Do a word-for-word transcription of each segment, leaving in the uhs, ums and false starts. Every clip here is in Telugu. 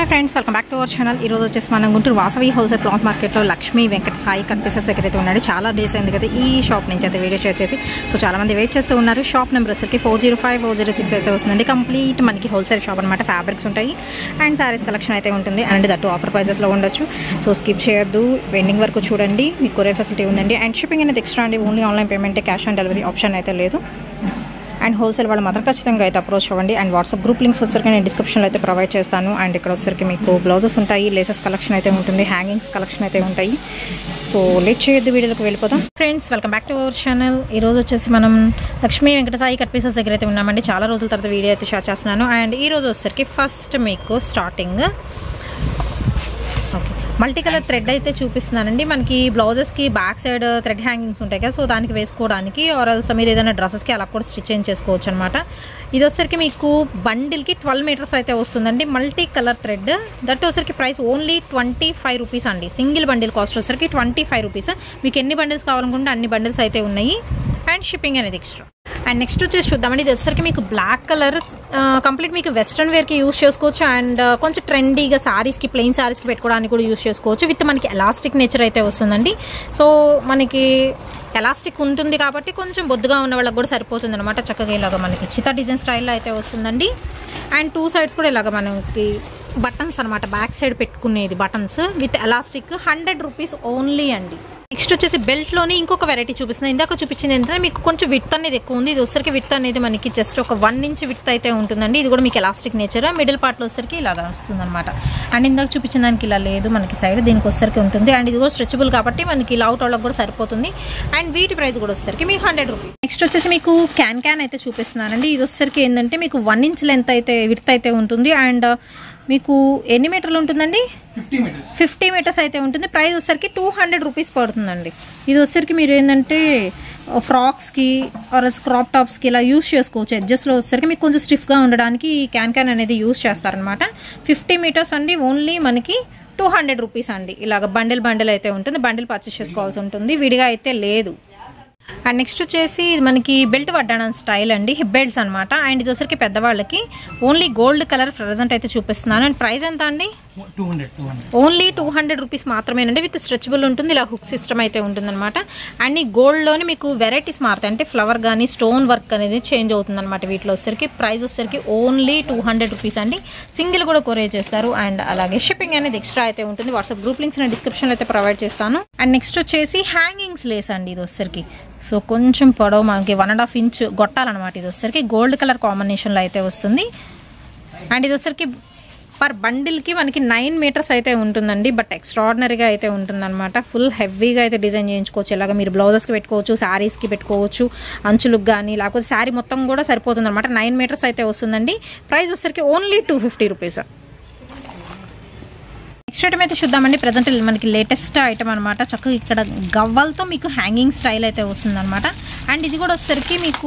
Hi friends welcome back to our channel ఈరోజు వచ్చేసి మనం గుంటూరు వాసవి హోల్సేల్ క్లాత్ మార్కెట్లో లక్ష్మీ వెంకట సాయి కట్ పీసెస్ దగ్గర అయితే ఉన్నాడు. చాలా డేస్ అయింది కదా ఈ షాప్ నుంచి అయితే వీడియో షేర్ చేసి. సో చాలా మంది వెయిట్ చేస్తూ ఉన్నారు. షాప్ నెంబర్ వచ్చేసి four zero five four zero six అయితే వస్తుందండి. కంప్లీట్ మనకి హోల్సేల్ షాప్ అనమాట. ఫ్యాబ్రిక్స్ ఉంటాయి అండ్ సారీస్ కలెక్షన్ అయితే ఉంటుంది అండ్ దట్టు ఆఫర్ ప్రైజెస్లో ఉండొచ్చు. సో స్కిప్ చేయొద్దు, వెండింగ్ వరకు చూడండి. మీకు కొరియర్ ఫెసిలిటీ ఉందండి అండ్ షిప్పింగ్ అనేది ఎక్స్ట్రా అండి. Only online payment, cash on delivery option అయితే లేదు. అండ్ హోల్సేల్ వాళ్ళు మాత్రం ఖచ్చితంగా అయితే అప్రోచ్ అవ్వండి. అండ్ వాట్సాప్ గ్రూప్ లింక్స్ వచ్చరికి నేను డిస్క్రిప్షన్లో అయితే ప్రొవైడ్ చేస్తాను. అండ్ ఇక్కడ వచ్చరికి మీకు బ్లౌజెస్ ఉంటాయి, లేసెస్ కలెక్షన్ అయితే ఉంటుంది, హ్యాంగింగ్స్ కలెక్షన్ అయితే ఉంటాయి. సో లేట్ చేయొద్దు, వీడియోకి వెళ్ళిపోతాం. Friends welcome back to our channel. ఈ రోజు వచ్చేసి మనం లక్ష్మీ వెంకట సాయి కట్ పీసెస్ దగ్గర అయితే ఉన్నామండి. చాలా రోజుల తర్వాత వీడియో అయితే షేర్ చేస్తున్నాను. అండ్ ఈ రోజు వచ్చరికి ఫస్ట్ మీకు starting okay multi colour thread అయితే చూపిస్తున్నానండి. మనకి బ్లౌజెస్కి బ్యాక్ సైడ్ థ్రెడ్ హ్యాంగింగ్స్ ఉంటాయి కదా, సో దానికి వేసుకోవడానికి ఆర్ఎల్స్ మీరు ఏదైనా డ్రెస్సెస్కి అలా కూడా స్టిచ్ చేంజ్ చేసుకోవచ్చు అనమాట. ఇది వచ్చరికి మీకు బండిల్కి ట్వెల్వ్ మీటర్స్ అయితే వస్తుందండి. మల్టీ కలర్ థ్రెడ్ దట్ వచ్చరికి price only twenty five rupees అండి. సింగిల్ బండిల్ కాస్ట్ వచ్చరికి ట్వంటీ ఫైవ్ రూపీస్. మీకు ఎన్ని బండిల్స్ కావాలనుకుంటే అన్ని బండిల్స్ అయితే ఉన్నాయి అండ్ షిప్పింగ్ అనేది ఎక్స్ట్రా. అండ్ నెక్స్ట్ వచ్చేసి చూద్దామండి. ఇది వచ్చరికి మీకు బ్లాక్ కలర్ కంప్లీట్ మీకు వెస్ట్రన్ వేర్కి యూస్ చేసుకోవచ్చు అండ్ కొంచెం ట్రెండీగా సారీస్కి, ప్లెయిన్ సారీస్కి పెట్టుకోవడానికి కూడా యూస్ చేసుకోవచ్చు. విత్ మనకి ఎలాస్టిక్ నేచర్ అయితే వస్తుందండి. సో మనకి ఎలాస్టిక్ ఉంటుంది కాబట్టి కొంచెం బొద్దుగా ఉన్న వాళ్ళకి కూడా సరిపోతుంది అనమాట. చక్కగా ఇలాగ మనకి చితా డిజైన్ స్టైల్లో అయితే వస్తుందండి. అండ్ టూ సైడ్స్ కూడా ఇలాగ మనకి బటన్స్ అనమాట, బ్యాక్ సైడ్ పెట్టుకునేది buttons with elastic. Hundred rupees only అండి. నెక్స్ట్ వచ్చేసి బెల్ట్లోని ఇంకొక వెరైటీ చూపిస్తుంది. ఇందాక చూపించింది ఏంటంటే మీకు కొంచెం విడ్త్ అనేది ఎక్కువ ఉంది. ఇది వచ్చరికి విడ్త్ అనేది మనకి జస్ట్ ఒక వన్ ఇంచ్ విడ్త్ అయితే ఉంటుందండి. ఇది కూడా మీకు ఎలాస్టిక్ నేచర్. మిడిల్ పార్ట్లో వచ్చరికి ఇలాగా వస్తుంది అనమాట. అండ్ ఇందాక చూపించిన దానికి ఇలా లేదు మనకి సైడ్, దీనికి వచ్చరికి ఉంటుంది. అండ్ ఇది కూడా స్ట్రెచబుల్ కాబట్టి మనకి లావుట్ వాళ్ళకి కూడా సరిపోతుంది. అండ్ వీటి ప్రైస్ కూడా వచ్చరికి మీకు హండ్రెడ్ రూపీస్. నెక్స్ట్ వచ్చేసి మీకు క్యాన్ క్యాన్ అయితే చూపిస్తున్నానండి. ఇది వచ్చరికి ఏంటంటే మీకు వన్ ఇంచ్ లెంత్ అయితే విడ్త్ అయితే ఉంటుంది. అండ్ మీకు ఎన్ని మీటర్లు ఉంటుందండి? ఫిఫ్టీ మీటర్స్ అయితే ఉంటుంది. ప్రైస్ వచ్చరికి టూ హండ్రెడ్ రూపీస్ పడుతుందండి. ఇది వచ్చరికి మీరు ఏంటంటే ఫ్రాక్స్కి ఆర్ క్రాప్ టాప్స్కి ఇలా యూస్ చేసుకోవచ్చు. ఎడ్జెస్లో వచ్చరికి మీకు కొంచెం స్టిఫ్గా ఉండడానికి ఈ క్యాన్ క్యాన్ అనేది యూస్ చేస్తారనమాట. ఫిఫ్టీ మీటర్స్ అండి. ఓన్లీ మనకి టూ హండ్రెడ్ రూపీస్ అండి. ఇలాగ బండిల్ బండిల్ అయితే ఉంటుంది. బండిల్ పర్చేస్ చేసుకోవాల్సి ఉంటుంది, విడిగా అయితే లేదు. అండ్ నెక్స్ట్ వచ్చేసి మనకి బెల్ట్ వడ్డానం స్టైల్ అండి, హిప్ బెల్ట్స్ అనమాట. అండ్ ఇది వచ్చరికి పెద్దవాళ్ళకి ఓన్లీ గోల్డ్ కలర్ ప్రెజెంట్ అయితే చూపిస్తున్నాను. అండ్ ప్రైస్ ఎంత అండి? ఓన్లీ టూ హండ్రెడ్ రూపీస్ మాత్రమేనండి. విత్ స్ట్రెచబుల్ ఉంటుంది, ఇలా హుక్ సిస్టమ్ అయితే ఉంటుంది అనమాట. అండ్ ఈ గోల్డ్లోని మీకు వెరైటీస్ మారుతాయి, అంటే ఫ్లవర్ కానీ స్టోన్ వర్క్ అనేది చేంజ్ అవుతుంది అనమాట. వీటిలో వచ్చరికి ప్రైస్ వచ్చరికి ఓన్లీ టూ హండ్రెడ్ రూపీస్ అండి. సింగిల్ కూడా కొరియర్ చేస్తారు అండ్ అలాగే షిప్పింగ్ అనేది ఎక్స్ట్రా అయితే ఉంటుంది. వాట్సాప్ గ్రూప్ లింక్స్ నేను డిస్క్రిప్షన్లో అయితే ప్రొవైడ్ చేస్తాను. అండ్ నెక్స్ట్ వచ్చేసి హ్యాంగింగ్స్ లేస్ అండి. ఇది వచ్చరికి సో కొంచెం పొడవు మనకి వన్ అండ్ హాఫ్ ఇంచ్ గొట్టాలన్నమాట. ఇది వచ్చరికి గోల్డ్ కలర్ కాంబినేషన్లో అయితే వస్తుంది. అండ్ ఇది వచ్చరికి పర్ బండిల్కి మనకి నైన్ మీటర్స్ అయితే ఉంటుందండి. బట్ ఎక్స్ట్రాడినరీగా అయితే ఉంటుందన్నమాట. ఫుల్ హెవీగా అయితే డిజైన్ చేయించుకోవచ్చు. ఇలాగ మీరు బ్లౌజెస్కి పెట్టుకోవచ్చు, శారీస్కి పెట్టుకోవచ్చు, అంచులకు కానీ లేకపోతే శారీ మొత్తం కూడా సరిపోతుంది అనమాట. నైన్ మీటర్స్ అయితే వస్తుందండి. ప్రైస్ వచ్చరికి only two fifty rupees. Next item అయితే చూద్దామండి. ప్రజెంట్ మనకి లేటెస్ట్ ఐటమ్ అనమాట. చక్కగా ఇక్కడ గవ్వలతో మీకు హ్యాంగింగ్ స్టైల్ అయితే వస్తుంది అనమాట. అండ్ ఇది కూడా వచ్చేసరికి మీకు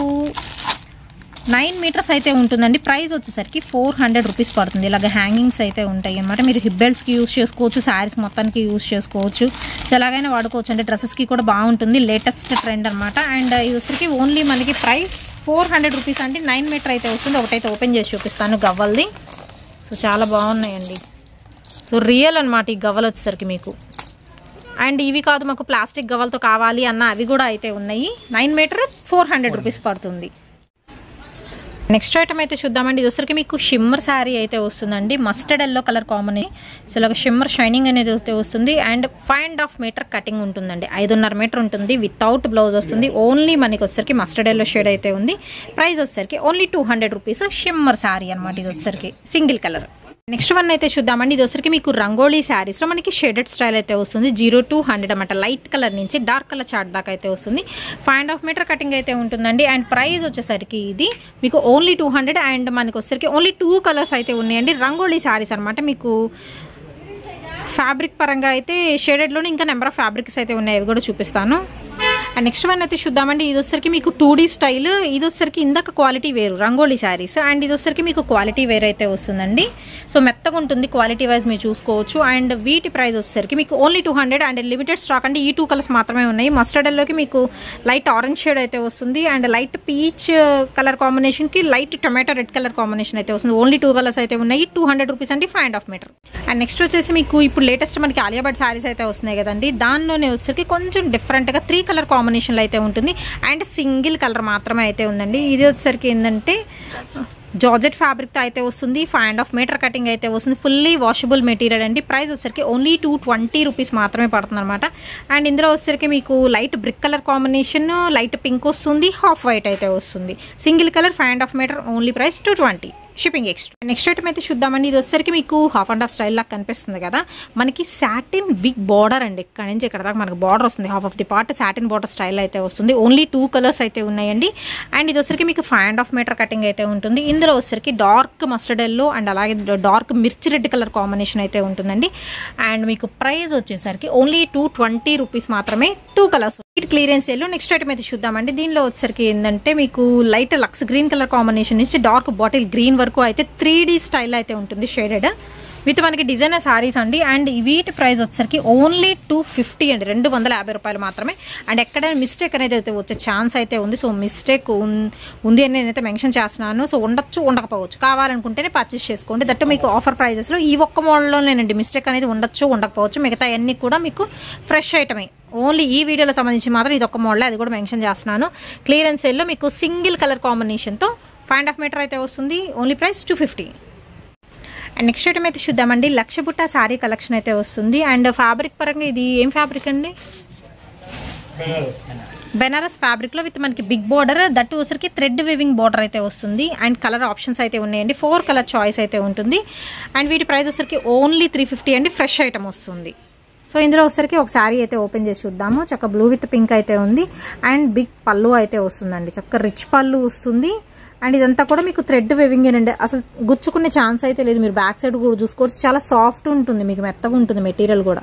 నైన్ మీటర్స్ అయితే ఉంటుందండి. ప్రైస్ వచ్చేసరికి ఫోర్ హండ్రెడ్ రూపీస్ పడుతుంది. ఇలాగ హ్యాంగింగ్స్ అయితే ఉంటాయి అనమాట. మీరు హిప్ బెల్ట్స్కి యూస్ చేసుకోవచ్చు, శారీస్ మొత్తానికి యూస్ చేసుకోవచ్చు, ఎలాగైనా వాడుకోవచ్చు. అంటే డ్రెస్సెస్కి కూడా బాగుంటుంది. లేటెస్ట్ ట్రెండ్ అనమాట. అండ్ ఇది వచ్చరికి ఓన్లీ మనకి ప్రైస్ ఫోర్ హండ్రెడ్ రూపీస్ అండి. నైన్ మీటర్ అయితే వస్తుంది. ఒకటైతే ఓపెన్ చేసి చూపిస్తాను గవ్వల్ది. సో చాలా బాగున్నాయండి. సో రియల్ అనమాట ఈ గవ్వలు వచ్చేసరికి మీకు. అండ్ ఇవి కాదు మాకు ప్లాస్టిక్ గవ్వలతో కావాలి అన్న అవి కూడా అయితే ఉన్నాయి. Nine metre four hundred rupees పడుతుంది. నెక్స్ట్ ఐటమ్ అయితే చూద్దామండి. ఇది వచ్చరికి మీకు షిమ్మర్ శారీ అయితే వస్తుందండి. Mustard yellow colour combination. So ఇలాగ షిమ్మర్ షైనింగ్ అనేది అయితే వస్తుంది. And five and half metre cutting ఉంటుందండి. ఐదున్నర మీటర్ ఉంటుంది. వితౌట్ బ్లౌజ్ వస్తుంది. ఓన్లీ మనకి వచ్చరికి మస్టర్డ్ ఎల్లో షేడ్ అయితే ఉంది. ప్రైస్ వచ్చరికి only two hundred rupees. Shimmer sari అనమాట. ఇది వచ్చరికి సింగిల్ కలర్. నెక్స్ట్ వన్ అయితే చూద్దామండి. ఇది వచ్చరికి మీకు రంగోలీ శారీస్లో మనకి షేడెడ్ స్టైల్ అయితే వస్తుంది. జీరో టూ హండ్రెడ్ అనమాట. లైట్ కలర్ నుంచి డార్క్ కలర్ చార్ట్ దాకా అయితే వస్తుంది. Five and half metre cutting అయితే ఉంటుందండి. అండ్ ప్రైస్ వచ్చేసరికి ఇది మీకు ఓన్లీ టూ హండ్రెడ్. అండ్ మనకి వచ్చేసరికి ఓన్లీ టూ కలర్స్ అయితే ఉన్నాయండి. రంగోలీ శారీస్ అనమాట. మీకు ఫ్యాబ్రిక్ పరంగా అయితే షేడెడ్లోనే ఇంకా నెంబర్ ఆఫ్ ఫ్యాబ్రిక్స్ అయితే ఉన్నాయి, అవి కూడా చూపిస్తాను. అండ్ నెక్స్ట్ వన్ అయితే చూద్దామండి. ఇది వచ్చరికి మీకు టూ డీ స్టైల్, ఇది వచ్చరికి ఇందాక క్వాలిటీ వేరు రంగోలీ శారీస్, అండ్ ఇది వచ్చరికి మీకు క్వాలిటీ వేర్ అయితే వస్తుందండి. సో మెత్తగా ఉంటుంది క్వాలిటీ వైజ్ మీరు చూసుకోవచ్చు. అండ్ వీటి ప్రైస్ వచ్చేసరికి మీకు only two hundred and limited stock అండి. ఈ టూ కలర్స్ మాత్రమే ఉన్నాయి. మస్టర్డ్ ఎల్లోకి మీకు లైట్ ఆరెంజ్ షేడ్ అయితే వస్తుంది, and light peach colour combination కి light tomato red colour combination అయితే వస్తుంది. ఓన్లీ టూ కలర్స్ అయితే ఉన్నాయి. టూ హండ్రెడ్ రూపీస్ అండి five and half metre. And next వచ్చేసి మీకు ఇప్పుడు లేటెస్ట్ మనకి ఆలియా భట్ శారీస్ అయితే వస్తున్నాయి కదండి. దానిలోనే వచ్చేసరికి కొంచెం డిఫరెంట్ గా త్రీ కలర్ కాంబినేషన్ అయితే ఉంటుంది, అండ్ సింగిల్ కలర్ మాత్రమే అయితే ఉందండి. ఇది వచ్చేసరికి ఏంటంటే జార్జెట్ ఫ్యాబ్రిక్ తో అయితే వస్తుంది. Five and half metre cutting అయితే వస్తుంది. ఫుల్లీ వాషబుల్ మెటీరియల్ అండి. ప్రైస్ వచ్చేసరికి ఓన్లీ టూ ట్వంటీ రూపీస్ మాత్రమే పడుతుంది అనమాట. అండ్ ఇందులో వచ్చేసరికి మీకు light brick colour combination, light pink వస్తుంది, హాఫ్ వైట్ అయితే వస్తుంది. Single colour five and half metre, only price two twenty, shipping extra. Next item అయితే చూద్దామండి. ఇది వచ్చేసరికి మీకు హాఫ్ అండ్ హాఫ్ స్టైల్ లాగా కనిపిస్తుంది కదా, మనకి సాటిన్ బిగ్ బార్డర్ అండి. ఇక్కడ నుంచి ఇక్కడ దాకా మనకు బార్డర్ వస్తుంది. Half of the part satin border style అయితే వస్తుంది. ఓన్లీ టూ కలర్స్ అయితే ఉన్నాయండి. అండ్ ఇది వచ్చరికి మీకు five and half metre cutting అయితే ఉంటుంది. ఇందులో వచ్చరికి డార్క్ మస్టర్డ్ ఎల్లో అండ్ అలాగే dark mirchi red colour combination అయితే ఉంటుందండి. అండ్ మీకు ప్రైస్ వచ్చేసరికి ఓన్లీ టూ ట్వంటీ రూపీస్ మాత్రమే, two colours. Clearance sale. Next item అయితే చూద్దామండి. దీనిలో వచ్చరికి ఏంటంటే మీకు light lux green colour combination నుంచి డార్క్ బాటిల్ గ్రీన్ వరకు అయితే త్రీ డీ స్టైల్ అయితే ఉంటుంది షేడెడ్ విత్ మనకి డిజైనర్ సారీస్ అండి. అండ్ వీటి ప్రైస్ వచ్చరికి ఓన్లీ టూ ఫిఫ్టీ అండి, రెండు వందల యాభై రూపాయలు మాత్రమే. అండ్ ఎక్కడైనా మిస్టేక్ అనేది అయితే వచ్చే ఛాన్స్ అయితే ఉంది. సో మిస్టేక్ ఉంది అని నేనైతే మెన్షన్ చేస్తున్నాను. సో ఉండొచ్చు ఉండకపోవచ్చు, కావాలనుకుంటేనే పర్చేస్ చేసుకోండి. దట్టు మీకు ఆఫర్ ప్రైజెస్లో ఈ ఒక్క మోడల్లోనేనండి మిస్టేక్ అనేది ఉండొచ్చు ఉండకపోవచ్చు. మిగతా అన్ని కూడా మీకు ఫ్రెష్ ఐటమే. ఓన్లీ ఈ వీడియోలో సంబంధించి మాత్రం ఇది ఒక మోడల్, అది కూడా మెన్షన్ చేస్తున్నాను. క్లియరెన్స్ సేల్లో మీకు సింగిల్ కలర్ కాంబినేషన్తో ఫైవ్ అండ్ హాఫ్ మీటర్ అయితే వస్తుంది. Only price two fifty. And next item అయితే చూద్దామండి. లక్ష బుట్ట శారీ కలెక్షన్ అయితే వస్తుంది. అండ్ ఫ్యాబ్రిక్ పరంగా ఇది ఏం ఫ్యాబ్రిక్ అండి? బెనారస్ ఫ్యాబ్రిక్ లో విత్ మనకి బిగ్ బోర్డర్, దట్టు వచ్చరికి థ్రెడ్ వీవింగ్ బోర్డర్ అయితే వస్తుంది. అండ్ కలర్ ఆప్షన్స్ అయితే ఉన్నాయండి. ఫోర్ కలర్ చాయిస్ అయితే ఉంటుంది. అండ్ వీటి ప్రైస్ వచ్చరికి ఓన్లీ త్రీ ఫిఫ్టీ అండి. ఫ్రెష్ ఐటమ్ వస్తుంది. సో ఇందులో వచ్చరికి ఒక శారీ అయితే ఓపెన్ చేసి చూద్దాము. చక్క బ్లూ విత్ పింక్ అయితే ఉంది. అండ్ బిగ్ పళ్ళు అయితే వస్తుందండి. చక్క రిచ్ పళ్ళు వస్తుంది. అండ్ ఇదంతా కూడా మీకు థ్రెడ్ వేవింగ్ అండి. అసలు గుచ్చుకునే ఛాన్స్ అయితే లేదు. మీరు బ్యాక్ సైడ్ కూడా చూసుకోవచ్చు. చాలా సాఫ్ట్ ఉంటుంది, మీకు మెత్తగా ఉంటుంది మెటీరియల్ కూడా.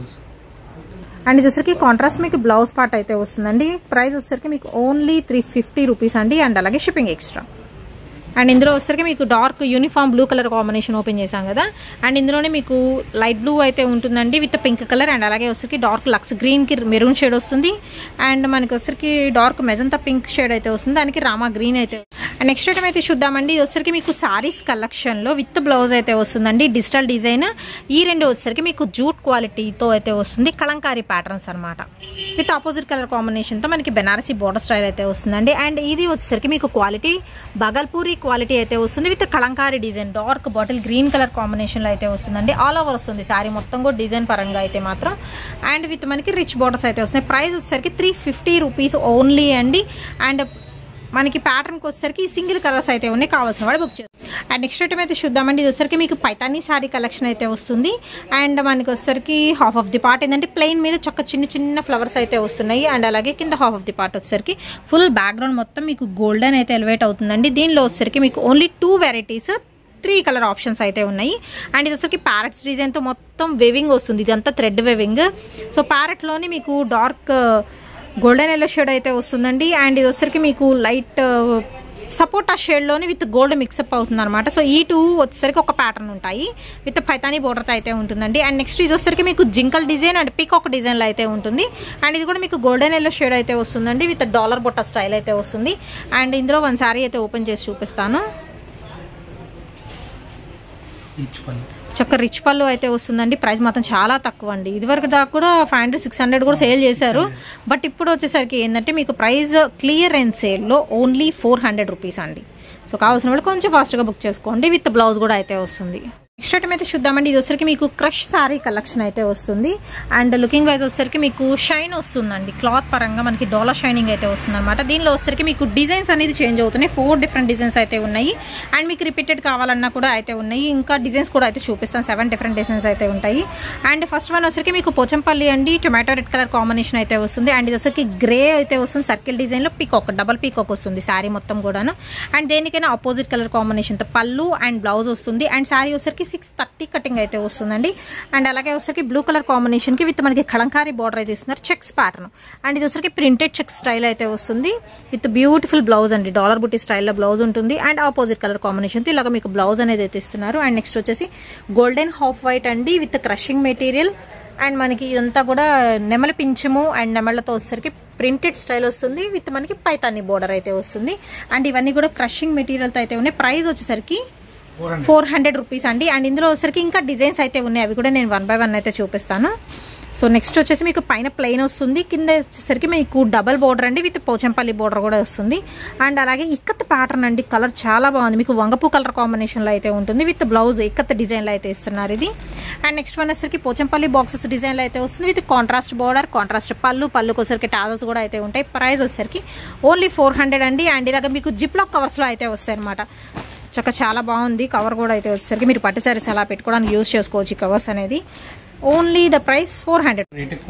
అండ్ ఇది వచ్చరికి కాంట్రాస్ట్ మీకు బ్లౌజ్ పార్ట్ అయితే వస్తుందండి. ప్రైస్ వచ్చరికి మీకు ఓన్లీ త్రీ ఫిఫ్టీ రూపీస్ అండి. అండ్ అలాగే షిప్పింగ్ ఎక్స్ట్రా. అండ్ ఇందులో వచ్చరికి మీకు dark uniform blue colour combination open చేశాం కదా. అండ్ ఇందులోనే మీకు లైట్ బ్లూ అయితే ఉంటుందండి విత్ పింక్ కలర్. అండ్ అలాగే వచ్చరికి డార్క్ లక్స్ గ్రీన్ కి మెరూన్ షేడ్ వస్తుంది. అండ్ మనకి వచ్చరికి డార్క్ మెజంతా పింక్ షేడ్ అయితే వస్తుంది. దానికి రామా గ్రీన్ అయితే. అండ్ నెక్స్ట్ ఐటమ్ అయితే చూద్దామండి. ఇది వచ్చరికి మీకు సారీస్ కలెక్షన్ లో విత్ బ్లౌజ్ అయితే వస్తుందండి. Digital design. ఈ రెండు వచ్చరికి మీకు జూట్ క్వాలిటీతో అయితే వస్తుంది. కలంకారీ ప్యాటర్న్స్ అనమాట. విత్ ఆపోజిట్ కలర్ కాంబినేషన్ తో మనకి బెనారసీ బోర్డర్ స్టైల్ అయితే వస్తుందండి. అండ్ ఇది వచ్చేసరికి మీకు క్వాలిటీ బగల్పూరి క్వాలిటీ అయితే వస్తుంది with Kalamkari design. Dark bottle green colour combination లో అయితే వస్తుందండి. ఆల్ ఓవర్ వస్తుంది శారీ మొత్తం కూడా డిజైన్ పరంగా అయితే మాత్రం. అండ్ విత్ మనకి రిచ్ బోర్డర్స్ అయితే వస్తున్నాయి. ప్రైస్ వచ్చేసరికి త్రీ ఫిఫ్టీ రూపీస్ ఓన్లీ అండి. అండ్ మనకి ప్యాటర్న్కి వచ్చేసరికి సింగిల్ కలర్స్ అయితే ఉన్నాయి, కావాల్సిన వాడు బుక్ చేస్తారు. అండ్ నెక్స్ట్ ఐటమ్ అయితే చూద్దామండి. ఇది వచ్చరికి మీకు పైతానీ శారీ కలెక్షన్ అయితే వస్తుంది. అండ్ మనకి వచ్చరికి హాఫ్ ఆఫ్ ది పార్ట్ ఏంటంటే ప్లెయిన్ మీద చక్క చిన్న చిన్న ఫ్లవర్స్ అయితే వస్తున్నాయి. అండ్ అలాగే కింద హాఫ్ ఆఫ్ ది పార్ట్ వచ్చరికి ఫుల్ బ్యాక్గ్రౌండ్ మొత్తం మీకు గోల్డెన్ అయితే ఎలివేట్ అవుతుందండి. దీనిలో వచ్చరికి మీకు only two varieties, three colour options అయితే ఉన్నాయి. అండ్ ఇది వచ్చరికి ప్యారెట్స్ డిజైన్తో మొత్తం వేవింగ్ వస్తుంది. ఇదంతా థ్రెడ్ వేవింగ్. సో ప్యారెట్లోని మీకు డార్క్ గోల్డెన్ ఎల్లో షేడ్ అయితే వస్తుందండి. అండ్ ఇది వచ్చరికి మీకు లైట్ సపోటా షేడ్లోని విత్ గోల్డ్ మిక్సప్ అవుతుంది అనమాట. సో ఈ టూ వచ్చేసరికి ఒక ప్యాటర్న్ ఉంటాయి విత్ పైతానీ బోర్డర్తో అయితే ఉంటుందండి. అండ్ నెక్స్ట్ ఇది వచ్చరికి మీకు జింకల్ డిజైన్ అండ్ పీకాక్ డిజైన్లో అయితే ఉంటుంది. అండ్ ఇది కూడా మీకు గోల్డెన్ ఎల్లో షేడ్ అయితే వస్తుందండి విత్ డాలర్ బొట్ట స్టైల్ అయితే వస్తుంది. అండ్ ఇందులో వన్ శారీ అయితే ఓపెన్ చేసి చూపిస్తాను. చక్క రిచ్ పళ్ళు అయితే వస్తుందండి. ప్రైస్ మాత్రం చాలా తక్కువ అండి. ఇదివరకు దాకా కూడా ఫైవ్ హండ్రెడ్ సిక్స్ హండ్రెడ్ కూడా సేల్ చేశారు. బట్ ఇప్పుడు వచ్చేసరికి ఏంటంటే మీకు ప్రైస్ క్లియరెన్స్ సేల్లో ఓన్లీ ఫోర్ హండ్రెడ్ రూపీస్ అండి. సో కావాల్సిన వాళ్ళు కొంచెం ఫాస్ట్గా బుక్ చేసుకోండి. విత్ బ్లౌజ్ కూడా అయితే వస్తుంది. నెక్స్ట్ ఐటమ్ అయితే చూద్దామండి. ఇది వచ్చరికి మీకు క్రష్ సారీ కలెక్షన్ అయితే వస్తుంది. అండ్ లుకింగ్ వైజ్ వచ్చరికి మీకు షైన్ వస్తుందండి. క్లాత్ పరంగా మనకి డోలా షైనింగ్ అయితే వస్తుంది అనమాట. దీనిలో వచ్చరికి మీకు డిజైన్స్ అనేది చేంజ్ అవుతున్నాయి. ఫోర్ డిఫరెంట్ డిజైన్స్ అయితే ఉన్నాయి. అండ్ మీకు రిపీటెడ్ కావాలన్నా కూడా అయితే ఉన్నాయి. ఇంకా డిజైన్స్ కూడా అయితే చూపిస్తాను. సెవెన్ డిఫరెంట్ డిజైన్స్ అయితే ఉంటాయి. అండ్ ఫస్ట్ వన్ వచ్చరికి మీకు పోచంపల్లి అండి టొమాటో రెడ్ కలర్ కాంబినేషన్ అయితే వస్తుంది. అండ్ ఇది వచ్చరికి గ్రే అయితే వస్తుంది. సర్కిల్ డిజైన్ లో పీకాక్, డబల్ పీకాక్ వస్తుంది శారీ మొత్తం కూడాను. అండ్ దేనికైనా ఆపోజిట్ కలర్ కాంబినేషన్ తో పళ్ళు అండ్ బ్లౌజ్ వస్తుంది. అండ్ శారీ వచ్చరికి మనకి సిక్స్ థర్టీ కటింగ్ అయితే వస్తుందండి. అండ్ అలాగే వచ్చేసరికి బ్లూ కలర్ కాంబినేషన్కి విత్ మనకి కలంకారీ బార్డర్ అయితే ఇస్తున్నారు, చెక్స్ ప్యాటర్న్. అండ్ ఇది వచ్చరికి ప్రింటెడ్ చెక్స్ స్టైల్ అయితే వస్తుంది విత్ బ్యూటిఫుల్ బ్లౌజ్ అండి, డాలర్ బుట్టి స్టైల్లో బ్లౌజ్ ఉంటుంది. అండ్ ఆపోజిట్ కలర్ కాంబినేషన్తో ఇలాగ మీకు బ్లౌజ్ అనేది అయితే ఇస్తున్నారు. అండ్ నెక్స్ట్ వచ్చేసి గోల్డెన్ హాఫ్ వైట్ అండి విత్ క్రషింగ్ మెటీరియల్. అండ్ మనకి ఇదంతా కూడా నెమలి పింఛము అండ్ నెమళ్లతో వచ్చేసరికి ప్రింటెడ్ స్టైల్ వస్తుంది విత్ మనకి పైతాని బోర్డర్ అయితే వస్తుంది. అండ్ ఇవన్నీ కూడా క్రషింగ్ మెటీరియల్తో అయితే ఉన్నాయి. ప్రైస్ వచ్చేసరికి ఫోర్ హండ్రెడ్ రూపీస్ అండి. అండ్ ఇందులో వచ్చేసరికి ఇంకా డిజైన్స్ అయితే ఉన్నాయి, అవి కూడా నేను వన్ బై వన్ అయితే చూపిస్తాను. సో నెక్స్ట్ వచ్చేసి మీకు పైన ప్లెయిన్ వస్తుంది, కింద వచ్చేసరికి మీకు డబల్ బోర్డర్ అండి విత్ పోచంపల్లి బోర్డర్ కూడా వస్తుంది. అండ్ అలాగే ఇక్కత్ ప్యాటర్న్ అండి, కలర్ చాలా బాగుంది, మీకు వంగపు కలర్ కాంబినేషన్లో అయితే ఉంటుంది విత్ బ్లౌజ్ ఇక్కత్ డిజైన్లో అయితే ఇస్తున్నారు ఇది. అండ్ నెక్స్ట్ వన్ వచ్చేసరికి పోచంపల్లి బాక్సెస్ డిజైన్లో అయితే వస్తుంది విత్ కాంట్రాస్ట్ బోర్డర్, కాంట్రాస్ట్ పళ్ళు, పళ్ళుకి వచ్చేసరికి టాజల్స్ కూడా అయితే ఉంటాయి. ప్రైస్ వచ్చేసరికి ఓన్లీ ఫోర్ హండ్రెడ్ అండి. అండ్ ఇలాగ మీకు జిప్ లాక్ కవర్స్లో అయితే వస్తాయి అనమాట. చక్క చాలా బాగుంది కవర్ కూడా అయితే వచ్చేసరికి మీరు పట్టు సారీస్ అలా పెట్టుకోవడానికి యూజ్ చేసుకోవచ్చు ఈ కవర్స్ అనేది. Only the price four hundred.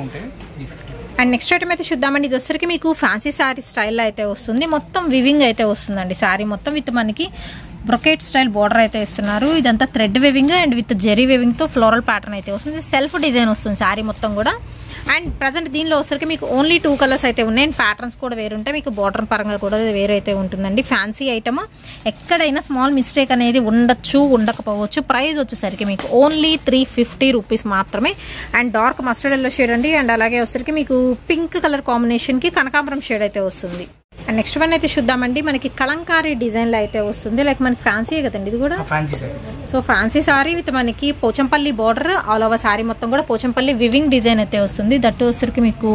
And next item అయితే చూద్దామండి. ఇది వచ్చరికి మీకు ఫ్యాన్సీ శారీ స్టైల్లో అయితే వస్తుంది, మొత్తం వివింగ్ అయితే వస్తుందండి శారీ మొత్తం విత్ మనకి బ్రొకెట్ స్టైల్ బోర్డర్ అయితే ఇస్తున్నారు. ఇదంతా thread weaving and with zari weaving తో ఫ్లోరల్ ప్యాటర్న్ అయితే వస్తుంది, సెల్ఫ్ డిజైన్ వస్తుంది శారీ మొత్తం కూడా. అండ్ ప్రజెంట్ దీనిలో వచ్చరికి మీకు ఓన్లీ టూ కలర్స్ అయితే ఉన్నాయి. అండ్ ప్యాటర్న్స్ కూడా వేరుంటాయి, మీకు బార్డర్ పరంగా కూడా వేరైతే ఉంటుందండి. ఫ్యాన్సీ ఐటమ్ ఎక్కడైనా స్మాల్ మిస్టేక్ అనేది ఉండొచ్చు ఉండకపోవచ్చు. ప్రైస్ వచ్చేసరికి మీకు ఓన్లీ త్రీ ఫిఫ్టీ రూపీస్ మాత్రమే. And dark mustard yellow shade అండి. అండ్ అలాగే వచ్చరికి మీకు పింక్ కలర్ కాంబినేషన్ కి కనకాంబరం షేడ్ అయితే వస్తుంది. అండ్ నెక్స్ట్ వన్ అయితే చూద్దామండి. మనకి కలంకారీ డిజైన్ లో అయితే వస్తుంది, లైక్ మనకి ఫ్యాన్సీ కదండి ఇది కూడా. సో ఫ్యాన్సీ సారీ విత్ మనకి Pochampalli border all over sari మొత్తం కూడా పోచంపల్లి వివింగ్ డిజైన్ అయితే వస్తుంది. దట్ వచ్చరికి మీకు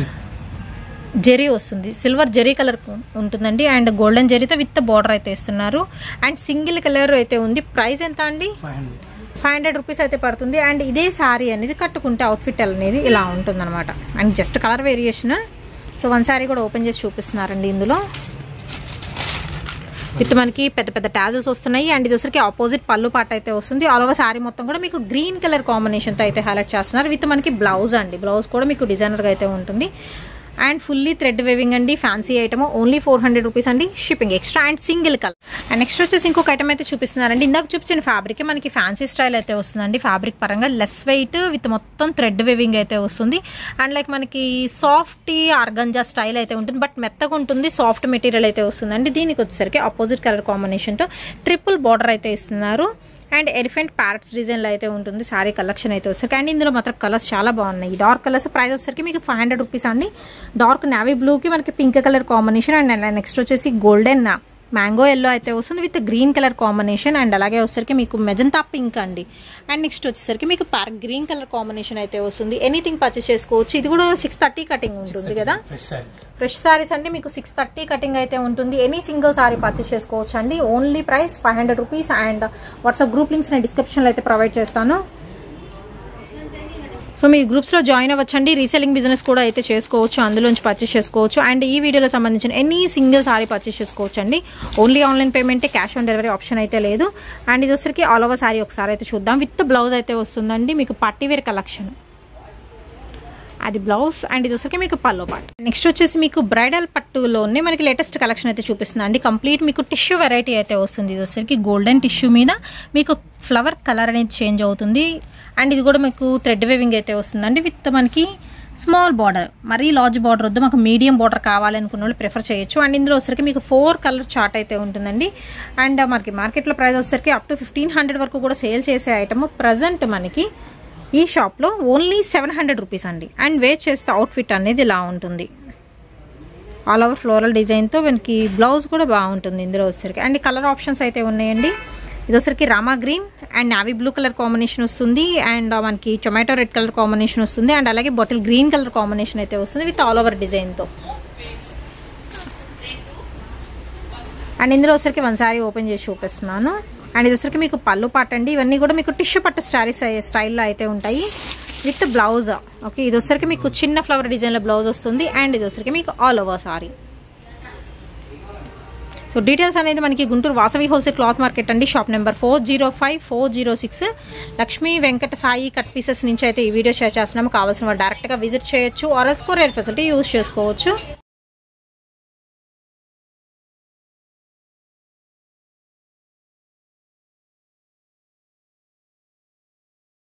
జెరీ వస్తుంది, సిల్వర్ జెరీ కలర్ ఉంటుందండి. అండ్ గోల్డెన్ జెరీతో విత్ బార్డర్ అయితే ఇస్తున్నారు. అండ్ సింగిల్ కలర్ అయితే ఉంది. ప్రైస్ ఎంత అండి? ఫైవ్ హండ్రెడ్ రూపీస్ అయితే పడుతుంది. అండ్ ఇదే సారీ అనేది కట్టుకుంటే అవుట్ఫిట్ అనేది ఇలా ఉంటుంది అనమాట. And just colour variation. So one sari కూడా ఓపెన్ చేసి చూపిస్తున్నారండి ఇందులో విత్ మనకి పెద్ద పెద్ద టాజల్స్ వస్తున్నాయి. అండ్ ఇది వచ్చరికి ఆపోజిట్ పళ్ళు పాట అయితే వస్తుంది. ఆల్ ఓవర్ సారీ మొత్తం కూడా మీకు గ్రీన్ కలర్ కాంబినేషన్ తో అయితే హైలైట్ చేస్తున్నారు విత్ మనకి బ్లౌజ్ అండి, బ్లౌజ్ కూడా మీకు డిజైనర్ గా అయితే ఉంటుంది. అండ్ ఫుల్లీ థ్రెడ్ వేవింగ్ అండి, fancy item only four hundred rupees అండి, shipping extra. And single colour. And next వచ్చేసి ఇంకొక ఐటమ్ అయితే చూపిస్తున్నారండి. ఇందాక చూపించిన ఫ్యాబ్రిక్ మనకి ఫ్యాన్సీ స్టైల్ అయితే వస్తుందండి. ఫ్యాబ్రిక్ పరంగా లెస్ వెయిట్ విత్ మొత్తం థ్రెడ్ వేవింగ్ అయితే వస్తుంది. అండ్ లైక్ మనకి సాఫ్ట్ ఆర్గంజా స్టైల్ అయితే ఉంటుంది, బట్ మెత్తగా ఉంటుంది, సాఫ్ట్ మెటీరియల్ అయితే వస్తుందండి. దీనికి వచ్చేసరికి ఆపోజిట్ కలర్ కాంబినేషన్ తో ట్రిపుల్ బార్డర్ అయితే ఇస్తున్నారు. అండ్ ఎలిఫెంట్ ప్యారెట్స్ డిజైన్ లో అయితే ఉంటుంది సారీ కలెక్షన్ అయితే వస్తుంది. అండ్ ఇందులో మాత్రం కలర్స్ చాలా బాగున్నాయి. డార్క్ కలర్స్ ప్రైస్ వచ్చేసరికి మీకు ఫైవ్ హండ్రెడ్ రూపీస్ అండి. డార్క్ నావీ బ్లూ కి మనకి pink colour combination. And next వచ్చేసి గోల్డెన్ మ్యాంగో ఎల్లో అయితే వస్తుంది with green colour combination. And అలాగే వచ్చేసరికి మీకు మెజంతా పింక్ అండి. అండ్ నెక్స్ట్ వచ్చేసరికి మీకు పార్క్ గ్రీన్ కలర్ కాంబినేషన్ అయితే వస్తుంది. ఎనీథింగ్ పర్చేస్ చేసుకోవచ్చు. ఇది కూడా సిక్స్ థర్టీ కటింగ్ ఉంటుంది కదా, ఫ్రెష్ సారీస్ అంటే మీకు సిక్స్ థర్టీ కటింగ్ అయితే ఉంటుంది. ఎనీ సింగిల్ సారీ పర్చేస్ చేసుకోవచ్చు అండి. Only price five hundred rupees. And WhatsApp group links నేను డిస్క్రిప్షన్ లో అయితే ప్రొవైడ్ చేస్తాను. సో మీ గ్రూప్స్లో జాయిన్ అవ్వచ్చండి. రీసెల్లింగ్ బిజినెస్ కూడా అయితే చేసుకోవచ్చు, అందులోంచి పర్చేస్ చేసుకోవచ్చు. అండ్ ఈ వీడియోలో సంబంధించిన ఎనీ సింగిల్ సారీ పర్చేస్ చేసుకోవచ్చు అండి. ఓన్లీ ఆన్లైన్ పేమెంటే, క్యాష్ ఆన్ డెలివరీ ఆప్షన్ అయితే లేదు. అండ్ ఇది వచ్చరికి ఆల్ ఓవర్ సారీ ఒకసారి అయితే చూద్దాం. విత్ బ్లౌజ్ అయితే వస్తుందండి, మీకు పార్టీ వేర్ కలెక్షన్ అది బ్లౌజ్. అండ్ ఇది వచ్చరికి మీకు పల్లో పార్ట్. నెక్స్ట్ వచ్చేసి మీకు బ్రైడల్ పట్టులోనే మనకి లేటెస్ట్ కలెక్షన్ అయితే చూపిస్తుంది అండి. కంప్లీట్ మీకు టిష్యూ వెరైటీ అయితే వస్తుంది. ఇది వచ్చరికి గోల్డెన్ టిష్యూ మీద మీకు ఫ్లవర్ కలర్ అనేది చేంజ్ అవుతుంది. అండ్ ఇది కూడా మీకు థ్రెడ్ వేవింగ్ అయితే వస్తుందండి విత్ మనకి స్మాల్ బార్డర్, మరీ లార్జ్ బార్డర్ వద్దు, మాకు మీడియం బార్డర్ కావాలనుకున్న వాళ్ళు ప్రిఫర్ చేయొచ్చు. అండ్ ఇందులో వచ్చరికి మీకు ఫోర్ కలర్ చార్ట్ అయితే ఉంటుందండి. అండ్ మనకి మార్కెట్లో ప్రైస్ వచ్చరికి అప్ టు ఫిఫ్టీన్ హండ్రెడ్ వరకు కూడా సేల్ చేసే ఐటమ్ ప్రజెంట్ మనకి ఈ షాప్లో ఓన్లీ సెవెన్ హండ్రెడ్ రూపీస్ అండి. అండ్ వేర్ చేస్తే అవుట్ఫిట్ అనేది ఇలా ఉంటుంది, ఆల్ ఓవర్ ఫ్లోరల్ డిజైన్తో. మనకి బ్లౌజ్ కూడా బాగుంటుంది ఇందులో వచ్చరికి. అండ్ కలర్ ఆప్షన్స్ అయితే ఉన్నాయండి. ఇది వచ్చరికి Rama green and navy blue colour combination వస్తుంది. అండ్ మనకి టొమాటో రెడ్ కలర్ కాంబినేషన్ వస్తుంది. అండ్ అలాగే బాటిల్ గ్రీన్ కలర్ కాంబినేషన్ అయితే వస్తుంది విత్ ఆల్ ఓవర్ డిజైన్తో. అండ్ ఇందులో వచ్చరికి వన్ సారీ ఓపెన్ చేసి చూపిస్తున్నాను. అండ్ ఇది వచ్చరికి మీకు పళ్ళు పాట అండి. ఇవన్నీ కూడా మీకు టిష్యూ పట్టు సారీస్ స్టైల్లో అయితే ఉంటాయి విత్ బ్లౌజ్. ఓకే, ఇది వచ్చరికి మీకు చిన్న ఫ్లవర్ డిజైన్లో బ్లౌజ్ వస్తుంది. అండ్ ఇది వచ్చరికి మీకు all over sari. So details అనేది మనకి Guntur Vasavi wholesale cloth market అండి, shop number four zero five four zero six Lakshmi Venkata Sai cut pieces నుంచి అయితే ఈ వీడియో షేర్ చేస్తున్నాము. కావాల్సిన వాళ్ళు డైరెక్ట్గా విజిట్ చేయొచ్చు, ఆర్ఎల్స్ కొరియర్ ఫెసిలిటీ యూజ్ చేసుకోవచ్చు.